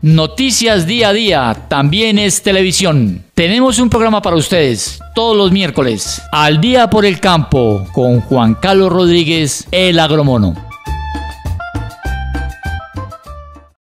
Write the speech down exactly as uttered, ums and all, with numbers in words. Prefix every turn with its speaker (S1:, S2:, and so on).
S1: Noticias Día a Día también es televisión. Tenemos un programa para ustedes todos los miércoles, Al Día por el Campo, con Juan Carlos Rodríguez, el agromono.